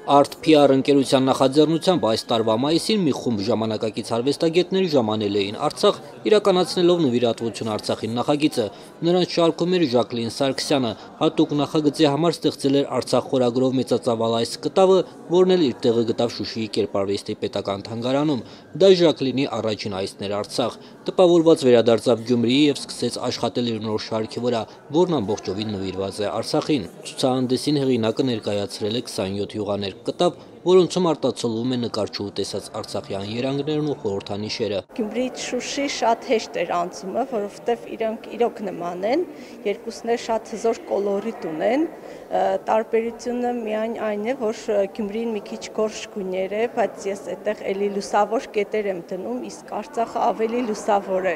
Art PR ընկերության նախաձեռնությամբ այս տարվա մայիսին մի խումբ ժամանակակից արվեստագետներ ժամանել էին Արցախ, իրականացնելով նվիրատվություն Արցախին նախագիծը։ Նրանց շարքում էր Ժակլին Սարգսյանը, հատուկ նախագծի համար ստեղծել էր Արցախ խորագրով մեծածավալ այս կտավը, որն էլ իր տեղը գտավ Շուշիի Կերպարվեստի պետական թանգարանում։ Դա Ժակլինի առաջին այցն էր Արցախ։ Տպավորված վերադարձավ Գյումրիի եւ սկսեց աշխատել իր նոր շարքի վրա, որն ամբողջովին նվիրված է Արցախին։ Ցուցահանդեսին հեղինակը ներկայացրել է 27 յուղաներ կտավ, որոնցում արտացոլվում է նկարչուհու տեսած արցախյան երանգներն ու խորհրդանիշերը։ Գյումրիից Շուշի շատ հեշտ էր անցումը, որովհետև իրանք իրոք նման են, երկուսն էլ շատ հզոր կոլորիտ ունեն։ Տարբերությունը միայն այն է, որ Գյումրին մի քիչ գորշ գույներ է, բայց ես այդտեղ էլի լուսավոր կետեր եմ դնում, իսկ Արցախը ավելի լուսավոր է,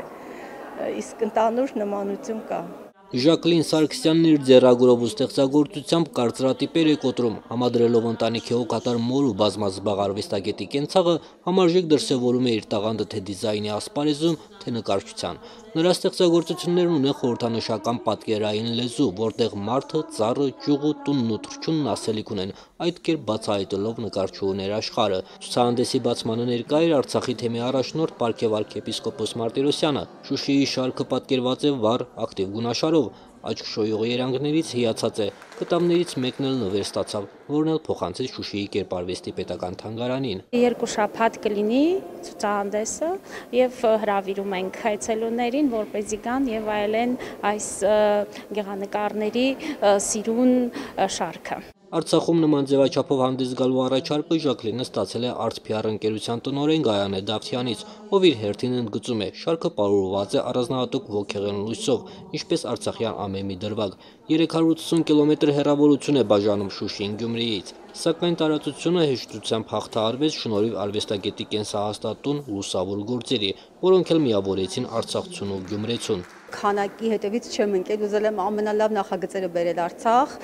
իսկ ընդհանուր նմանություն կա։ Ժակլին Սարգսյանն իր ձեռագորով ու ստեղծագործությամբ կարծրատիպեր է կոտրում, համադրելով ընտանիքի հոգատար մոր ու բազմազբաղ արվեստագետի կենցաղը, համարժեք դրսևորում է իր տաղանդը թե դիզայնի ասպարեզում, թե նկարչության։ Նրա ստեղծագործություններն ունեն խորհրդանշական պատկերային լեզու, որտեղ մարդը, ծառը, ճյուղը, տունն ու թռչունն ասելիք ունեն, այդ կերպ բացահայտելով նկարչուհու ներաշխարհը։ Ցուցահանդեսի բացմանը ներկա էր Արցախի թեմի առաջնորդ Պարքև arczepiskopos Martirosյանը։ Շուշիի շարքը պատկերված է վառ, ակտիվ գունաշարով, աչք շոյող երանգներից հիացած է։ Կտավներից մեկն էլ նվեր ստացավ, որն էլ փոխանցեց Շուշիի Կերպարվեստի պետական թանգարանին։ Երկու շաբաթ կլինի ցուցահանդեսը եւ հրավիրում ենք այցելուներին, որպեսզի գան եւ այլեն այս գեղանկարների սիրուն շարքը։ Արցախում նման ձևաչափով հանդես գալու առաջարկը Ժակլինը ստացել է Art PR ընկերության տնօրեն Գայանե Դավթյանից, ով իր հերթին ընդգծում է, շարքը պարուրված է առանձնահատուկ ոգեղեն լույսով, ինչպես արցախյան ամեմի դրվագ։ 380 կիլոմետր հեռավորություն է բաժանում Շուշին Գյումրիից, սակայն տարածությունը հեշտությամբ հաղթահարվեց շնորհիվ արվեստագետի կենսահաստատուն լուսավոր գործերի, որոնք էլ միավորեցին արցախցուն ու գյումրեցուն։ Քանակի հետևից չեմ ընկել, ուզել եմ ամենալավ նախագծերը բերել Արցախ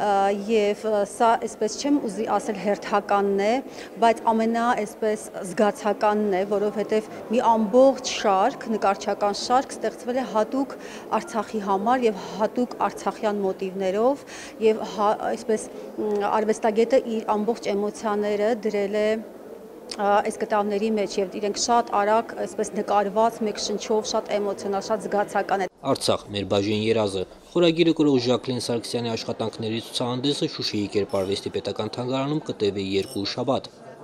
եւ սա այսպես չեմ ուզի ասել հերթականն է, բայց այսպես զգացականն է, որովհետեւ մի ամբողջ շարք, նկարչական շարք ստեղծվել է հատուկ Արցախի համար եւ հատուկ արցախյան մոտիվներով եւ այսպես արվեստագետը իր ամբողջ էմոցիաները դրել է այս կտավների մեջ եւ իրենք շատ արագ այսպես նկարված մեկ շնչով շատ էմոցիոնալ, շատ զգացական է։ Արցախ մեր բաժին երազը խորագիրը կրող Ժակլին Սարգսյանի աշխատանքների ցուցահանդեսը Շուշիի Կերպարվեստի պետական թանգարանում կտևի 2 շաբաթ։